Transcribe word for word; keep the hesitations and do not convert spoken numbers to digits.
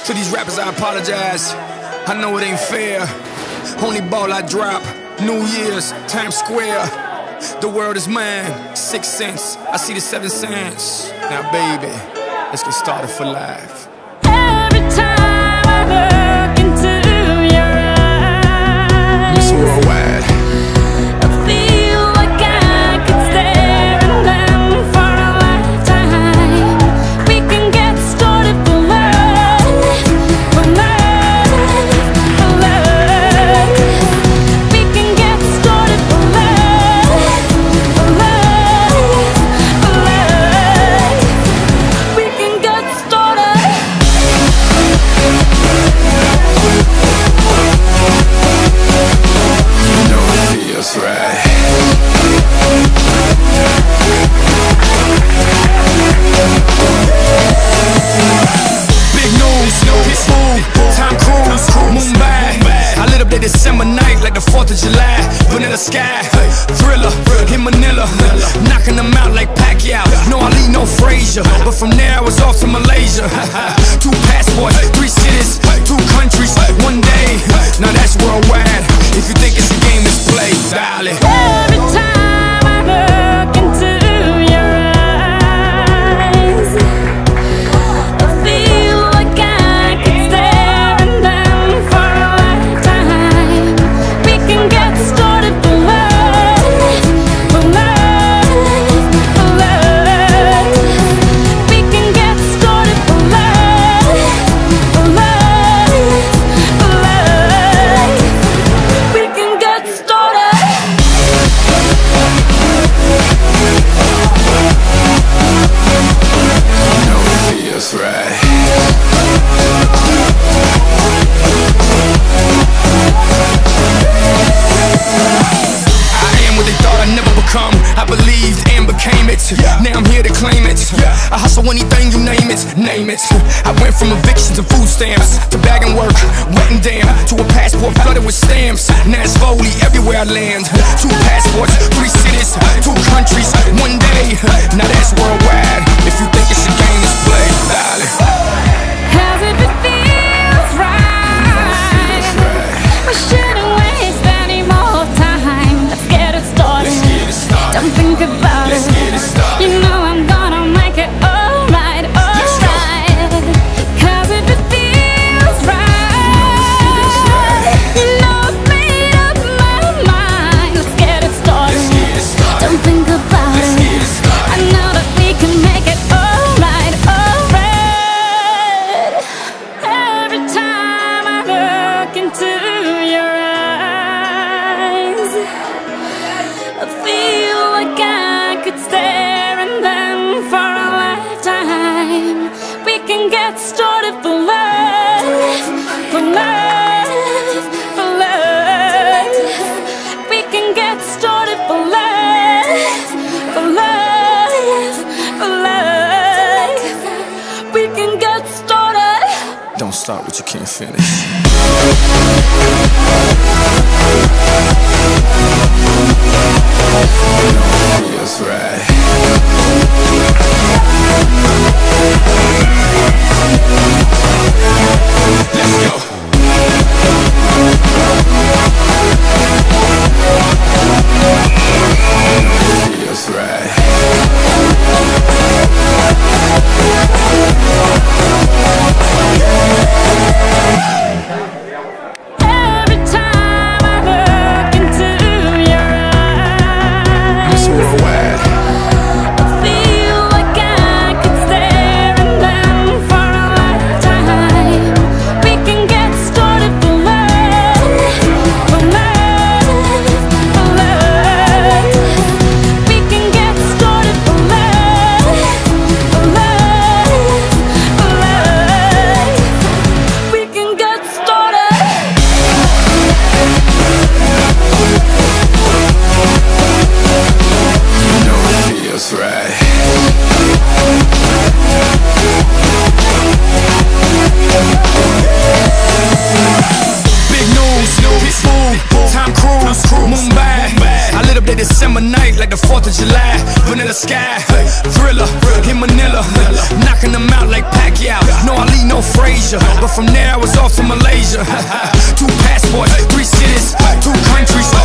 To these rappers I apologize, I know it ain't fair. Only ball I drop, New Year's, Times Square. The world is mine, six cents, I see the seven cents. Now baby, let's get started for life. Every time I look into your eyes, Miss Worldwide, I feel like I could stare at them for a lifetime. We can get started for love, for love, for love. We can get started for love, for love, for love. We can get started. you know it feels right. Big news, Pitbull, Tom Cruise, Mumbai. I lit up that December night like the fourth of July. Vanilla Sky, Thriller, in Manila, knocking them out like Pacquiao. No Ali, no Frazier, but from there I was off to Malaysia. Two passports, three cities, two countries, one day. Now that's worldwide. If you think it's a game, it's play, darling. Every time I look into your eyes, I feel like I could stare at them for a lifetime. We can get started for love, for love, for love. We can get started for love, for love, for love. We can get started. You know it feels right. I am what they thought I'd never become. I believed and became it. Now I'm here to claim it. I hustle anything, you name it, name it. I went from evictions to food stamps, to bagging work, wet and damn, to a passport flooded with stamps. Now it's Foley everywhere I land. Two passports, three cities, two countries, one day. Now that's worldwide. If you think it's a game, it's play, darling. Cause if it feels right, we shouldn't waste any more time. Let's get it started. Let's get it started. Don't think about Let's it. get it started. You know I'm gonna make it alright, Let's go. alright. Cause if it feels right, you know I've made up my mind. Let's get it started. Let's get it started. Don't think about Let's it. get it started. I know that we can make it alright, alright. Every time I look into your eyes, I feel like I could stare at them for a lifetime. We can get started for love, for love, for love. We can get started for love, for love, for love. We can get started. Don't start what you can't finish. You know it feels right. Let's go. You know it feels right. Every time I look into your eyes, Miss Worldwide. I feel like I could stare at them for a lifetime. We can get started for love, for love, for love. We can get started for love, for love, for love. We can get started. You know it feels right. Big news, Pitbull, Tom Cruise, Mumbai. I lit up that December night like the fourth of July. Vanilla Sky, Thriller, in Manila, knocking them out like Pacquiao. No Ali, no Frazier, but from there I was off to Malaysia. Two passports, three cities, two countries.